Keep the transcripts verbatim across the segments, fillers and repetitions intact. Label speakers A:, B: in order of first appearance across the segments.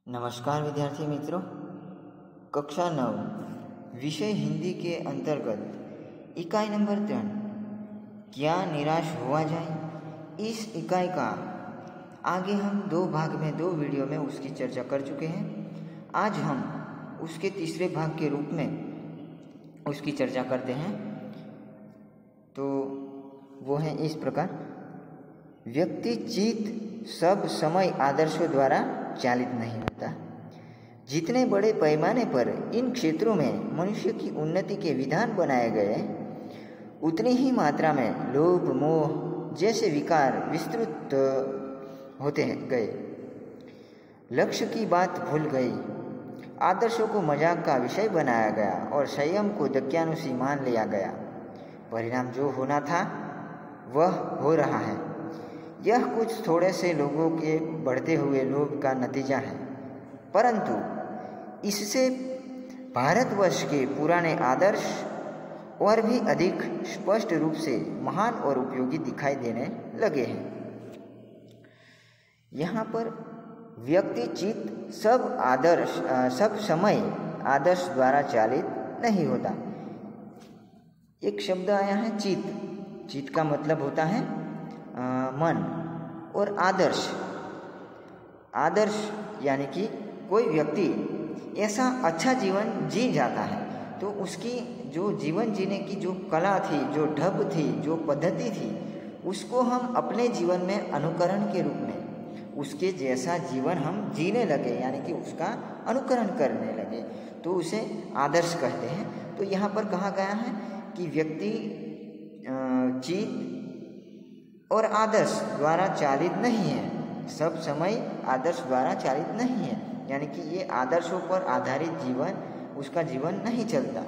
A: नमस्कार विद्यार्थी मित्रों, कक्षा नव विषय हिंदी के अंतर्गत इकाई नंबर तीन क्या निराश हुआ जाए, इस इकाई का आगे हम दो भाग में दो वीडियो में उसकी चर्चा कर चुके हैं। आज हम उसके तीसरे भाग के रूप में उसकी चर्चा करते हैं। तो वो है इस प्रकार, व्यक्ति चित्त सब समय आदर्शों द्वारा चालित नहीं होता। जितने बड़े पैमाने पर इन क्षेत्रों में मनुष्य की उन्नति के विधान बनाए गए, उतनी ही मात्रा में लोभ मोह जैसे विकार विस्तृत होते गए। लक्ष्य की बात भूल गई, आदर्शों को मजाक का विषय बनाया गया और संयम को दक्यानुसी मान लिया गया। परिणाम जो होना था वह हो रहा है। यह कुछ थोड़े से लोगों के बढ़ते हुए लोभ का नतीजा है, परंतु इससे भारतवर्ष के पुराने आदर्श और भी अधिक स्पष्ट रूप से महान और उपयोगी दिखाई देने लगे हैं। यहाँ पर व्यक्ति चित्त सब आदर्श सब समय आदर्श द्वारा चालित नहीं होता। एक शब्द आया है चित्त। चित्त का मतलब होता है आ, मन और आदर्श। आदर्श यानी कि कोई व्यक्ति ऐसा अच्छा जीवन जी जाता है तो उसकी जो जीवन जीने की जो कला थी, जो ढब थी, जो पद्धति थी, उसको हम अपने जीवन में अनुकरण के रूप में उसके जैसा जीवन हम जीने लगे, यानी कि उसका अनुकरण करने लगे, तो उसे आदर्श कहते हैं। तो यहाँ पर कहा गया है कि व्यक्ति चित्त और आदर्श द्वारा चालित नहीं है, सब समय आदर्श द्वारा चालित नहीं है, यानी कि ये आदर्शों पर आधारित जीवन उसका जीवन नहीं चलता।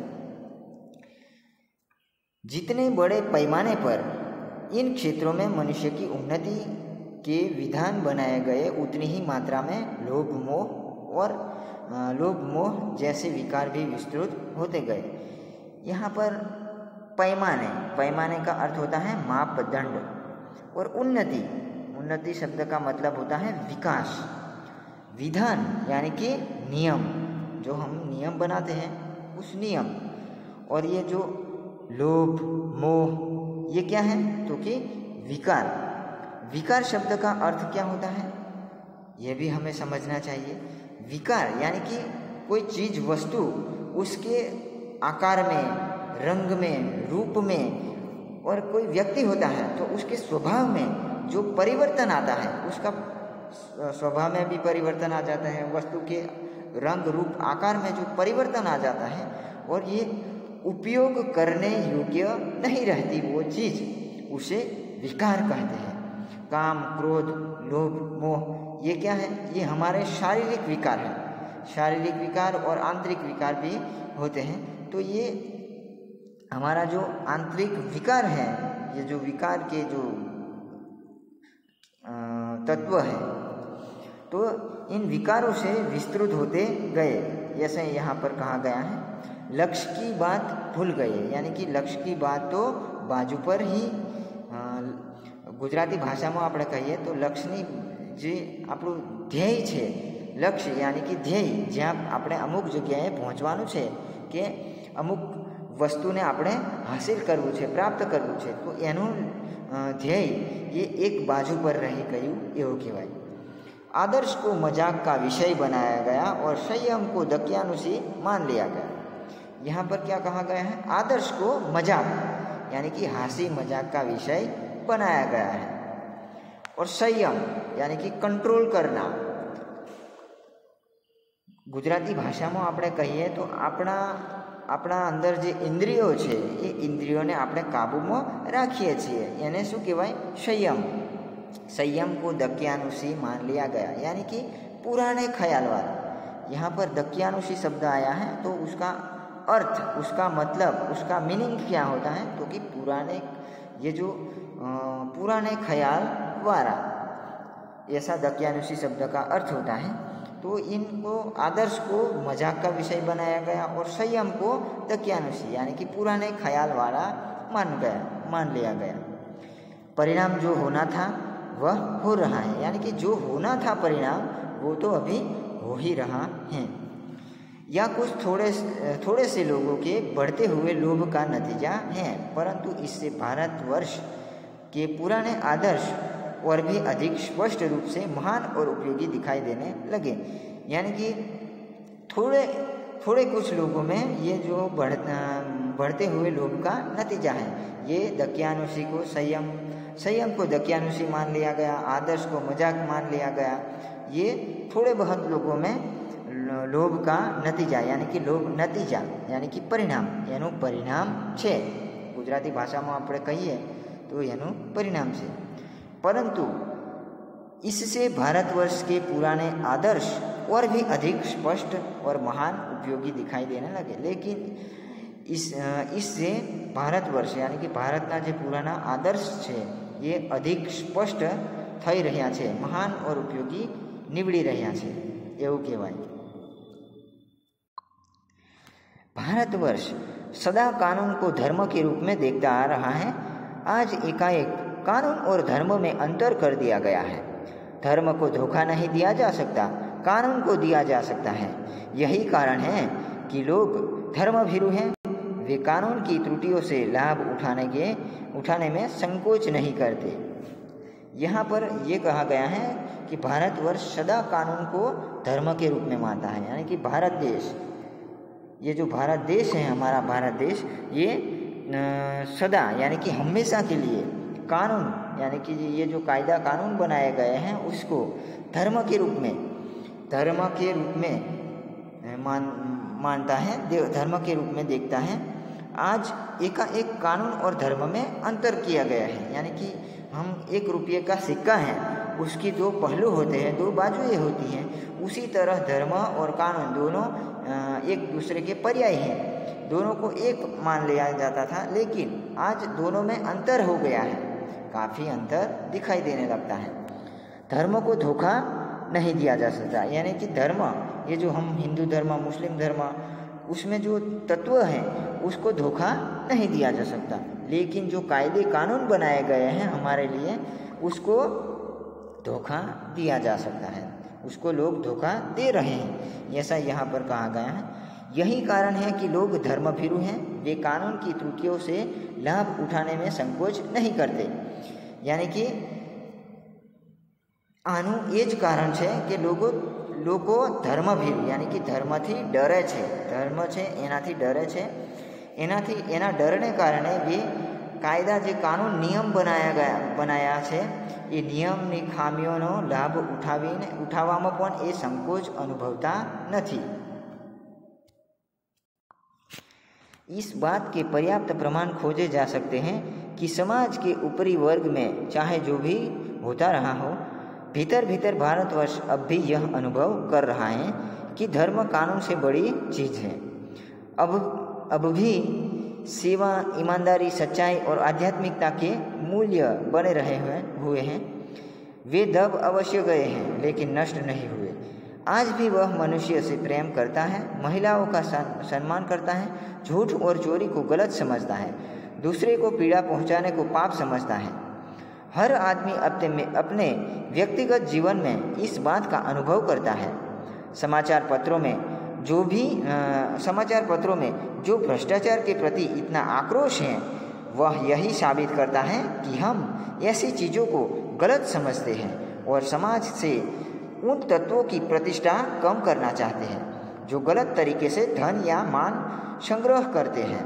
A: जितने बड़े पैमाने पर इन क्षेत्रों में मनुष्य की उन्नति के विधान बनाए गए, उतनी ही मात्रा में लोभ मोह और लोभ मोह जैसे विकार भी विस्तृत होते गए। यहाँ पर पैमाने पैमाने का अर्थ होता है मापदंड, और उन्नति उन्नति शब्द का मतलब होता है विकास। विधान यानी कि नियम, जो हम नियम बनाते हैं उस नियम। और ये जो लोभ मोह ये क्या है, तो कि विकार। विकार शब्द का अर्थ क्या होता है ये भी हमें समझना चाहिए। विकार यानी कि कोई चीज वस्तु उसके आकार में, रंग में, रूप में, और कोई व्यक्ति होता है तो उसके स्वभाव में जो परिवर्तन आता है, उसका स्वभाव में भी परिवर्तन आ जाता है, वस्तु के रंग रूप आकार में जो परिवर्तन आ जाता है, और ये उपयोग करने योग्य नहीं रहती वो चीज़, उसे विकार कहते हैं। काम क्रोध लोभ मोह ये क्या है, ये हमारे शारीरिक विकार हैं। शारीरिक विकार और आंतरिक विकार भी होते हैं। तो ये हमारा जो आंतरिक विकार है, ये जो विकार के जो तत्व है, तो इन विकारों से विस्तृत होते गए। जैसे यहाँ पर कहा गया है लक्ष्य की बात भूल गए, यानी कि लक्ष्य की बात तो बाजू पर ही, गुजराती भाषाમાં આપણે કહીએ તો લક્ષ્યની જે આપણું ધ્યેય છે, લક્ષ્ય यानी कि ધ્યેય, જ્યાં આપણે અમુક જગ્યાએ પહોંચવાનું છે કે અમુક વસ્તુને આપણે હાસિલ કરવું છે, પ્રાપ્ત કરવું છે, તો એનું ધ્યેય ये एक बाजू पर रही गયું એવું કહેવાય। आदर्श को मजाक का विषय बनाया गया और संयम को दक्यानुसी मान लिया गया। यहाँ पर क्या कहा गया है, आदर्श को मजाक यानी कि हंसी मजाक का विषय बनाया गया है, और संयम यानी कि कंट्रोल करना। गुजराती भाषा में આપણે કહીએ તો આપણા આપણા અંદર જે ઇન્દ્રિયો છે એ ઇન્દ્રિયોને આપણે કાબૂમાં રાખીએ છીએ, એને શું કહેવાય, સંયમ। संयम को दक्यानुसी मान लिया गया, यानी कि पुराने ख्याल वाला। यहाँ पर दक्यानुसी शब्द आया है तो उसका अर्थ, उसका मतलब, उसका मीनिंग क्या होता है, तो कि पुराने, ये जो पुराने ख्याल वाला, ऐसा दक्यानुसी शब्द का अर्थ होता है। तो इनको आदर्श को मजाक का विषय बनाया गया और संयम को दक्यानुसी यानी कि पुराने ख्याल वाला मान गया मान लिया गया। परिणाम जो होना था वह हो रहा है, यानी कि जो होना था परिणाम वो तो अभी हो ही रहा है। यह कुछ थोड़े थोड़े से लोगों के बढ़ते हुए लोभ का नतीजा है, परंतु इससे भारतवर्ष के पुराने आदर्श और भी अधिक स्पष्ट रूप से महान और उपयोगी दिखाई देने लगे। यानी कि थोड़े थोड़े कुछ लोगों में ये जो बढ़ बढ़ते हुए लोभ का नतीजा है। ये दकियानुसी को संयम संयम को दकियानुसी मान लिया गया, आदर्श को मजाक मान लिया गया। ये थोड़े बहुत लोगों में लोभ का नतीजा यानी कि लोभ नतीजा यानी कि પરિણામ એનું પરિણામ છે। ગુજરાતી ભાષામાં આપણે કહીએ તો એનું પરિણામ છે। परंतु इससे भारतवर्ष के पुराने आदर्श और भी अधिक स्पष्ट और महान उपयोगी दिखाई देने लगे। लेकिन इस इससे भारतवर्ष यानी कि भारतना जे पुराना आदर्श છે ये अधिक स्पष्ट થઈ રહ્યા છે, महान और उपयोगी નીવડી રહ્યા છે એવું કહેવાય। भारतवर्ष सदा कानून को धर्म के रूप में देखता आ रहा है। आज एकाएक कानून और धर्म में अंतर कर दिया गया है। धर्म को धोखा नहीं दिया जा सकता, कानून को दिया जा सकता है। यही कारण है कि लोग धर्मभीरु हैं। वे कानून की त्रुटियों से लाभ उठाने के उठाने में संकोच नहीं करते। यहाँ पर यह कहा गया है कि भारतवर्ष सदा कानून को धर्म के रूप में मानता है। यानी कि भारत देश, ये जो भारत देश है हमारा भारत देश, ये सदा यानी कि हमेशा के लिए कानून यानी कि ये जो कायदा कानून बनाए गए हैं उसको धर्म के रूप में धर्म के रूप में मान मानता है, धर्म के रूप में देखता है। आज एकाएक कानून और धर्म में अंतर किया गया है। यानी कि हम एक रुपये का सिक्का है, उसकी दो पहलू होते हैं, दो बाजुएं होती हैं। उसी तरह धर्म और कानून दोनों एक दूसरे के पर्याय हैं, दोनों को एक मान लिया जाता था, लेकिन आज दोनों में अंतर हो गया है, काफ़ी अंतर दिखाई देने लगता है। धर्म को धोखा नहीं दिया जा सकता। यानी कि धर्म, ये जो हम हिंदू धर्म, मुस्लिम धर्म, उसमें जो तत्व हैं उसको धोखा नहीं दिया जा सकता, लेकिन जो कायदे कानून बनाए गए हैं हमारे लिए उसको धोखा दिया जा सकता है, उसको लोग धोखा दे रहे हैं, ऐसा यहाँ पर कहा गया है। यही कारण है कि लोग धर्मभीरु हैं। वे कानून की त्रुटियों से लाभ उठाने में संकोच नहीं करते। यानी कि આનું એ જ કારણ છે કે લોકો લોકો ધર્મભીરુ यानी कि धर्मથી ડરે છે, ધર્મ છે એનાથી ડરે છે, એનાથી એના ડરને કારણે વે કાયદા જે કાનૂન નિયમ બનાયા ગયા બનાયા છે એ નિયમની ખામીઓનો લાભ ઉઠાવીને ઉઠાવવામાં પણ એ સંકોચ અનુભવતા નથી। इस बात के पर्याप्त प्रमाण खोजे जा सकते हैं कि समाज के ऊपरी वर्ग में चाहे जो भी होता रहा हो, भीतर भीतर भारतवर्ष अब भी यह अनुभव कर रहा है कि धर्म कानून से बड़ी चीज़ है। अब अब भी सेवा, ईमानदारी, सच्चाई और आध्यात्मिकता के मूल्य बने रहे हुए हुए हैं। वे दब अवश्य गए हैं लेकिन नष्ट नहीं हुए। आज भी वह मनुष्य से प्रेम करता है, महिलाओं का सम्मान करता है, झूठ और चोरी को गलत समझता है, दूसरे को पीड़ा पहुंचाने को पाप समझता है। हर आदमी अपने में अपने व्यक्तिगत जीवन में इस बात का अनुभव करता है। समाचार पत्रों में जो भी आ, समाचार पत्रों में जो भ्रष्टाचार के प्रति इतना आक्रोश है, वह यही साबित करता है कि हम ऐसी चीज़ों को गलत समझते हैं और समाज से उन तत्वों की प्रतिष्ठा कम करना चाहते हैं जो गलत तरीके से धन या मान संग्रह करते हैं।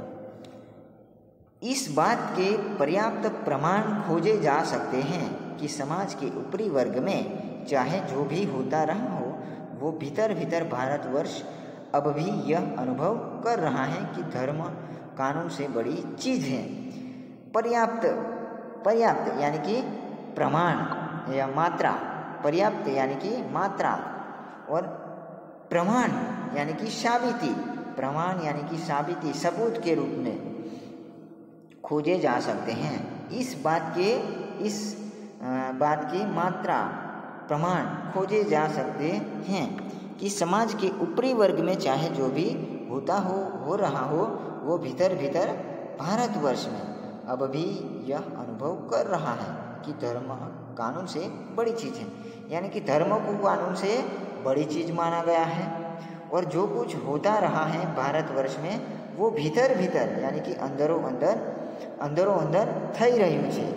A: इस बात के पर्याप्त प्रमाण खोजे जा सकते हैं कि समाज के ऊपरी वर्ग में चाहे जो भी होता रहा हो, वो भीतर भीतर भारतवर्ष अब भी यह अनुभव कर रहा है कि धर्म कानून से बड़ी चीज़ है। पर्याप्त पर्याप्त यानी कि प्रमाण या मात्रा, पर्याप्त यानी कि मात्रा और प्रमाण यानी कि साबिती, प्रमाण यानी कि साबिती, सबूत के रूप में खोजे जा सकते हैं। इस बात के इस बात की मात्रा, प्रमाण खोजे जा सकते हैं कि समाज के ऊपरी वर्ग में चाहे जो भी होता हो हो रहा हो, वो भीतर भीतर भारतवर्ष में अब भी यह अनुभव कर रहा है कि धर्म कानून से बड़ी चीज़ है। यानी कि धर्म को कानून से बड़ी चीज़ माना गया है। और जो कुछ होता रहा है भारतवर्ष में वो भीतर भीतर यानी कि अंदरो अंदर अंदरो अंदर થઈ રહ્યું છે।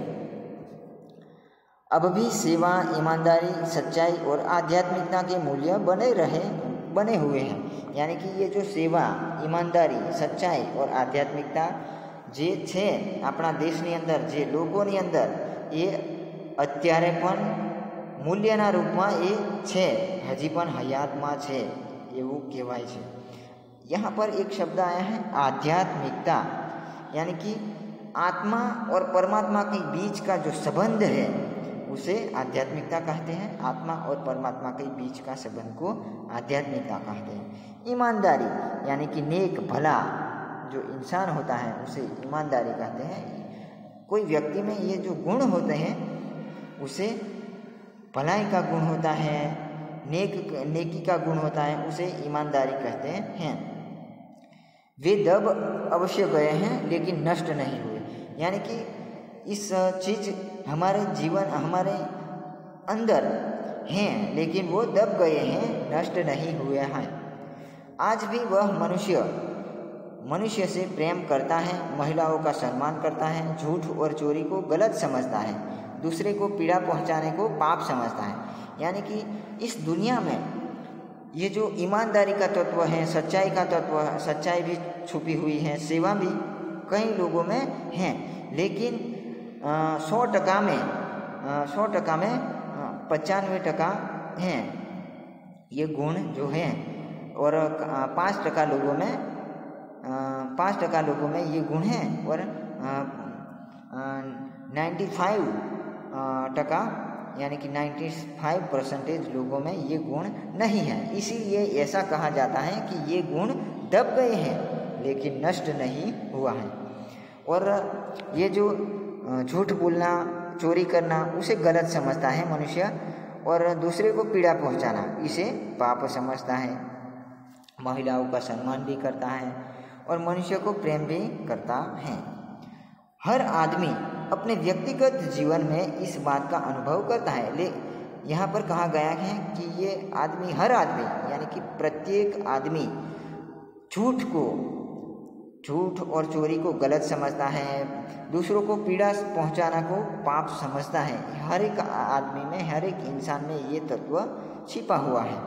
A: अब भी सेवा, ईमानदारी, सच्चाई और आध्यात्मिकता के मूल्य बने रहे बने हुए हैं। यानी कि ये जो सेवा, ईमानदारी, सच्चाई और आध्यात्मिकता જે છે આપણા દેશની અંદર, જે લોકોની અંદર, એ અત્યારે પણ મૂલ્યના રૂપમાં એ છે, હજી પણ હયાતમાં છે એવું કહેવાય છે। यहाँ पर एक शब्द आया है आध्यात्मिकता, यानी कि आत्मा और परमात्मा के बीच का जो संबंध है उसे आध्यात्मिकता कहते हैं। आत्मा और परमात्मा के बीच का संबंध को आध्यात्मिकता कहते हैं। ईमानदारी यानी कि नेक, भला जो इंसान होता है उसे ईमानदारी कहते हैं। कोई व्यक्ति में ये जो गुण होते हैं उसे भलाई का गुण होता है, नेक नेकी का गुण होता है, उसे ईमानदारी कहते हैं। वे दब अवश्य गए हैं लेकिन नष्ट नहीं हुए, यानी कि इस चीज़ हमारे जीवन हमारे अंदर हैं लेकिन वो दब गए हैं, नष्ट नहीं हुए हैं। आज भी वह मनुष्य मनुष्य से प्रेम करता है, महिलाओं का सम्मान करता है, झूठ और चोरी को गलत समझता है, दूसरे को पीड़ा पहुंचाने को पाप समझता है। यानी कि इस दुनिया में ये जो ईमानदारी का तत्व है, सच्चाई का तत्व है, सच्चाई भी छुपी हुई है, सेवा भी कई लोगों में है, लेकिन सौ टका में सौ टका में पचानवे टका हैं ये गुण जो हैं, और पाँच टका लोगों में पाँच टका लोगों में ये गुण हैं, और नाइन्टी फाइव टका यानी कि पचानवे परसेंटेज लोगों में ये गुण नहीं है। इसीलिए ऐसा कहा जाता है कि ये गुण दब गए हैं लेकिन नष्ट नहीं हुआ है। और ये जो झूठ बोलना, चोरी करना उसे गलत समझता है मनुष्य, और दूसरे को पीड़ा पहुंचाना इसे पाप समझता है। महिलाओं का सम्मान भी करता है और मनुष्य को प्रेम भी करता है। हर आदमी अपने व्यक्तिगत जीवन में इस बात का अनुभव करता है। ले यहाँ पर कहा गया है कि ये आदमी, हर आदमी यानी कि प्रत्येक आदमी झूठ को झूठ और चोरी को गलत समझता है, दूसरों को पीड़ा पहुंचाना को पाप समझता है। हर एक आदमी में, हर एक इंसान में ये तत्व छिपा हुआ है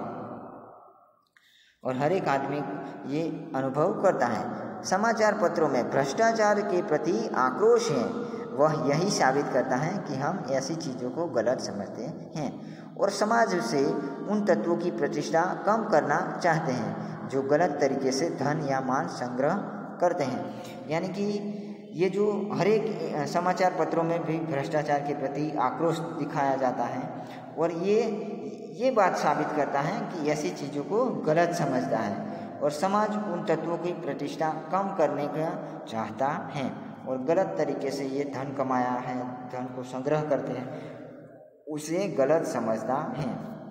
A: और हर एक आदमी ये अनुभव करता है। समाचार पत्रों में भ्रष्टाचार के प्रति आक्रोश है, वह यही साबित करता है कि हम ऐसी चीज़ों को गलत समझते हैं और समाज से उन तत्वों की प्रतिष्ठा कम करना चाहते हैं जो गलत तरीके से धन या मान संग्रह करते हैं। यानी कि ये जो हर एक समाचार पत्रों में भी भ्रष्टाचार के प्रति आक्रोश दिखाया जाता है और ये ये बात साबित करता है कि ऐसी चीज़ों को गलत समझता है और समाज उन तत्वों की प्रतिष्ठा कम करने का चाहता है और गलत तरीके से ये धन कमाया है, धन को संग्रह करते हैं, उसे गलत समझता है।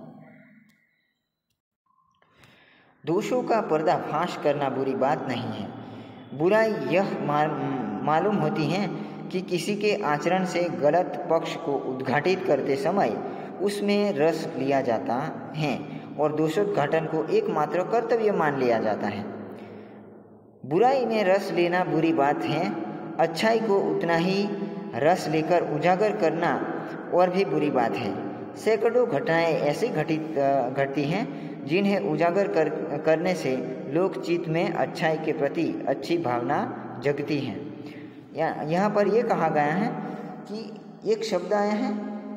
A: दोषों का पर्दाफाश करना बुरी बात नहीं है। बुराई यह मालूम होती है कि किसी के आचरण से गलत पक्ष को उद्घाटित करते समय उसमें रस लिया जाता है और दोषोद्घाटन को एकमात्र कर्तव्य मान लिया जाता है। बुराई में रस लेना बुरी बात है, अच्छाई को उतना ही रस लेकर उजागर करना और भी बुरी बात है। सैकड़ों घटनाएं ऐसी घटित घटती हैं जिन्हें उजागर कर करने से लोकचित्त में अच्छाई के प्रति अच्छी भावना जगती है। या यहाँ पर यह कहा गया है कि एक शब्द आया है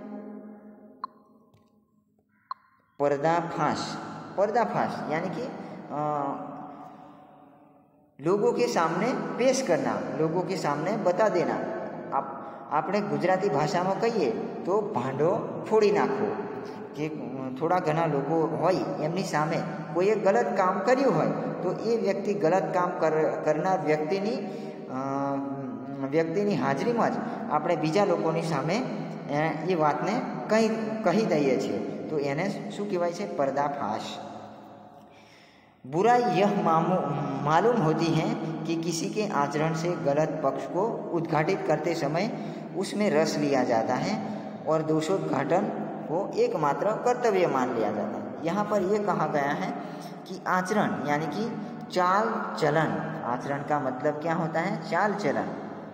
A: पर्दाफाश। पर्दाफाश यानी कि आ, लोगों के सामने पेश करना, लोगों के सामने बता देना। आप આપણે ગુજરાતી ભાષામાં કહીએ તો ભાંડો ફોડી નાખવો, કે થોડા ઘણા લોકો હોય એમની સામે કોઈએ ગલત કામ કર્યું હોય તો એ વ્યક્તિ ગલત કામ કર કરનાર વ્યક્તિની વ્યક્તિની હાજરીમાં જ આપણે બીજા લોકોની સામે એ વાતને કહી કહી દઈએ છીએ, તો એને શું કહેવાય છે? पर्दाफाश। बुराई यह मालूम होती है कि किसी के आचरण से गलत पक्ष को उद्घाटित करते समय उसमें रस लिया जाता है और दोषोद्घाटन को एकमात्र कर्तव्य मान लिया जाता है। यहाँ पर यह कहा गया है कि आचरण यानी कि चाल चलन, आचरण का मतलब क्या होता है? चाल चलन,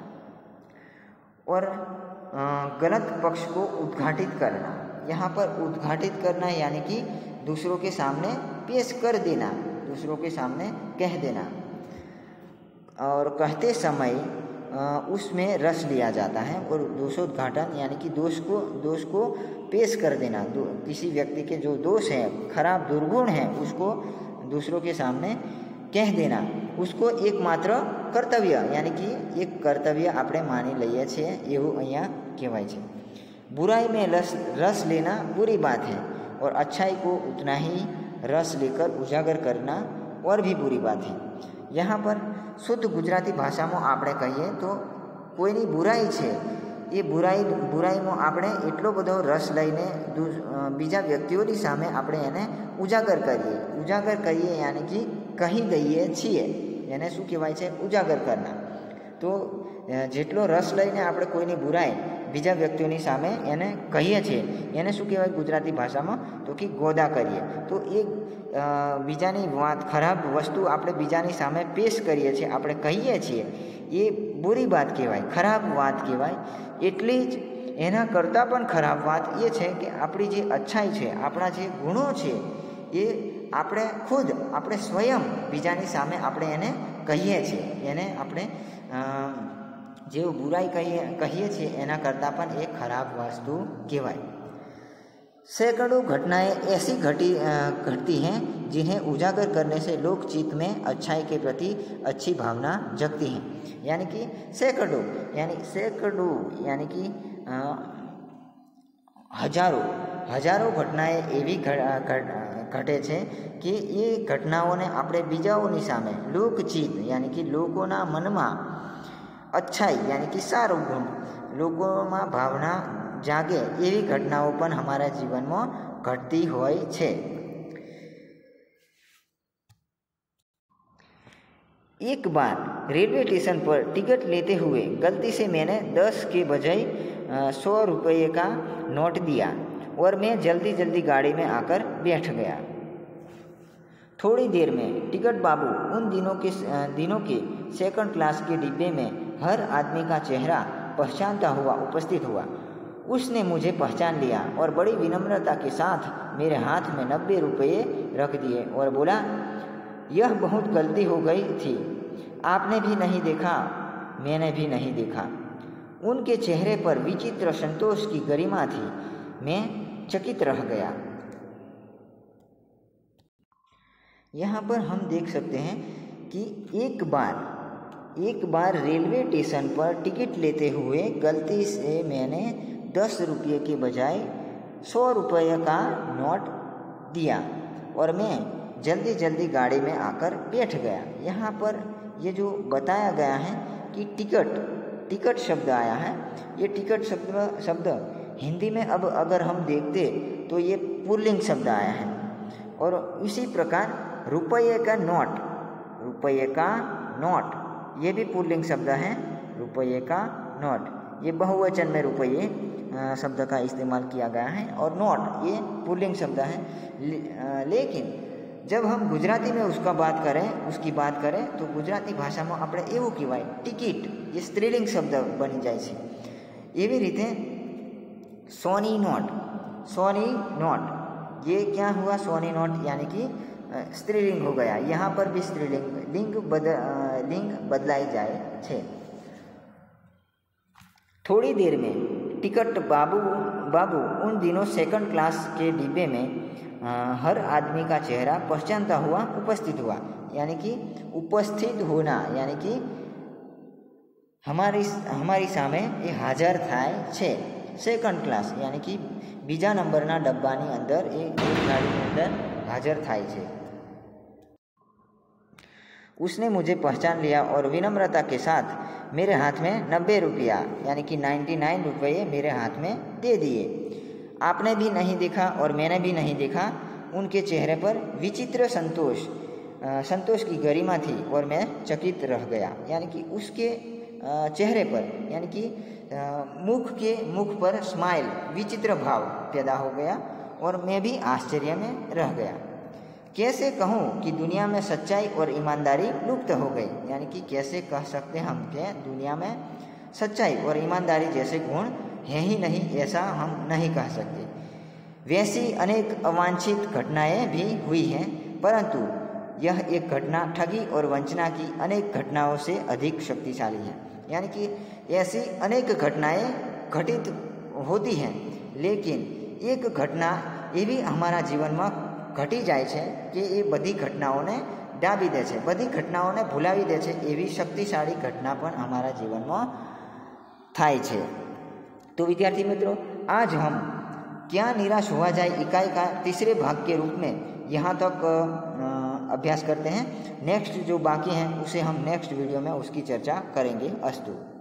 A: और गलत पक्ष को उद्घाटित करना। यहाँ पर उद्घाटित करना यानी कि दूसरों के सामने पेश कर देना, दूसरों के सामने कह देना, और कहते समय उसमें रस लिया जाता है। और दोषोद्घाटन यानी कि दोष को दोष को पेश कर देना, किसी व्यक्ति के जो दोष हैं, खराब दुर्गुण हैं, उसको दूसरों के सामने कह देना, उसको एकमात्र કર્તવ્ય यानी कि एक કર્તવ્ય આપણે માની લઈએ છીએ એવું અહીંયા કહેવાય છે। बुराई में रस रस लेना बुरी बात है, और अच्छाई को उतना ही रस लेकर उजागर करना और भी बुरी बात है। यहाँ पर शुद्ध गुजराती भाषा में આપણે કહીએ તો કોઈની બુરાઈ છે એ બુરાઈ બુરાઈમાં આપણે એટલો બધો રસ લઈને બીજા વ્યક્તિઓની સામે આપણે એને ઉજાગર કરીએ ઉજાગર કરીએ यानी कि કહી દઈએ છીએ, એને શું કહેવાય છે? ઉજાગર કરના। તો જેટલો રસ લઈને આપણે કોઈની બુરાઈ બીજા વ્યક્તિઓની સામે એને કહીએ છીએ એને શું કહેવાય ગુજરાતી ભાષામાં? તો કે ગોદા કરીએ। તો એ બીજાની વાત, ખરાબ વસ્તુ આપણે બીજાની સામે પેશ કરીએ છીએ, આપણે કહીએ છીએ, એ બુરી વાત કહેવાય, ખરાબ વાત કહેવાય। એટલી જ એના કરતાં પણ ખરાબ વાત એ છે કે આપણી જે અચ્છાઈ છે, આપણા જે ગુણો છે, એ આપણે ખુદ આપણે સ્વયં બીજાની સામે આપણે એને કહીએ છીએ, એને આપણે જે બુરાઈ કહીએ કહીએ છીએ એના કરતાં પણ એક ખરાબ વસ્તુ કહેવાય। सैकड़ों घटनाएं ऐसी घटी घटती हैं जिन्हें उजागर करने से लोकचित्त में अच्छाई के प्रति अच्छी भावना जगती हैं। यानी कि सैकड़ों यानी सैकड़ों यानी कि हजारों हजारों घटनाएं एवी घटे છે કે એ ઘટનાઓને આપણે બીજાઓની સામે લોકચિત્ત यानी कि લોકોના મનમાં अच्छाई यानी कि સારો ગુણ, લોકોમાં ભાવના जागे एवी घटनाओं पण हमारा जीवन में घटती होय छे। एक बार रेलवे स्टेशन पर टिकट लेते हुए गलती से मैंने दस के बजाय सौ रुपये का नोट दिया और मैं जल्दी जल्दी गाड़ी में आकर बैठ गया। थोड़ी देर में टिकट बाबू उन दिनों के दिनों के सेकंड क्लास के डिब्बे में हर आदमी का चेहरा पहचानता हुआ उपस्थित हुआ। उसने मुझे पहचान लिया और बड़ी विनम्रता के साथ मेरे हाथ में नब्बे रुपये रख दिए और बोला, यह बहुत गलती हो गई थी, आपने भी नहीं देखा, मैंने भी नहीं देखा। उनके चेहरे पर विचित्र संतोष की गरिमा थी। मैं चकित रह गया। यहाँ पर हम देख सकते हैं कि एक बार एक बार रेलवे स्टेशन पर टिकट लेते हुए गलती से मैंने दस रुपये के बजाय सौ रुपये का नोट दिया और मैं जल्दी जल्दी गाड़ी में आकर बैठ गया। यहाँ पर ये जो बताया गया है कि टिकट टिकट शब्द आया है, ये टिकट शब्द शब्द हिंदी में अब अगर हम देखते तो ये पुल्लिंग शब्द आया है। और इसी प्रकार रुपये का नोट रुपये का नोट ये भी पुल्लिंग शब्द है, रुपये का नोट, ये बहुवचन में रुपये शब्द का इस्तेमाल किया गया है और नोट ये पुल्लिंग शब्द है। ले, लेकिन जब हम गुजराती में उसका बात करें उसकी बात करें तो गुजराती भाषा में આપણે એવું કહેવાય ટિકિટ, ये સ્ત્રીલિંગ શબ્દ બની જાય છે। એવી રીતે સોની नोट सोनी नोट ये क्या हुआ? सोनी नोट यानी कि स्त्रीलिंग हो गया। यहाँ पर भी स्त्रीलिंग लिंग बद लिंग बदलाई जाए छे। थोड़ी देर में टिकट बाबू बाबू उन दिनों सेकंड क्लास के डिब्बे में आ, हर आदमी का चेहरा पहचानता हुआ उपस्थित हुआ। यानी कि उपस्थित होना यानी कि हमारी हमारी सामे ये हाजर थाय छे। सेकंड क्लास यानी कि बीजा नंबरना डब्बानी अंदर ए गाड़ी अंदर हाजर थाय छे। उसने मुझे पहचान लिया और विनम्रता के साथ मेरे हाथ में नब्बे रुपया यानी कि नाइन्टी नाइन रुपये मेरे हाथ में दे दिए। आपने भी नहीं देखा और मैंने भी नहीं देखा। उनके चेहरे पर विचित्र संतोष संतोष की गरिमा थी और मैं चकित रह गया। यानी कि उसके चेहरे पर यानी कि मुख के मुख पर स्माइल विचित्र भाव पैदा हो गया और मैं भी आश्चर्य में रह गया। कैसे कहूँ कि दुनिया में सच्चाई और ईमानदारी लुप्त हो गई, यानी कि कैसे कह सकते हैं हम कि दुनिया में सच्चाई और ईमानदारी जैसे गुण हैं ही नहीं, ऐसा हम नहीं कह सकते। वैसी अनेक अवांछित घटनाएं भी हुई हैं, परंतु यह एक घटना ठगी और वंचना की अनेक घटनाओं से अधिक शक्तिशाली है। यानी कि ऐसी अनेक घटनाएं घटित होती हैं, लेकिन एक घटना एवी हमारा जीवन में घटी जाए छे कि ये बधी घटनाओने डाबी दे छे, बधी घटनाओने भूलावी दे छे, एवी शक्तिशाली घटना पण हमारा जीवन में थाय छे। तो विद्यार्थी मित्रों, आज हम क्या निराश हुआ जाए इकाई का तीसरे भाग के रूप में यहाँ तक अभ्यास करते हैं। नेक्स्ट जो बाकी हैं उसे हम नेक्स्ट वीडियो में उसकी चर्चा करेंगे। अस्तु।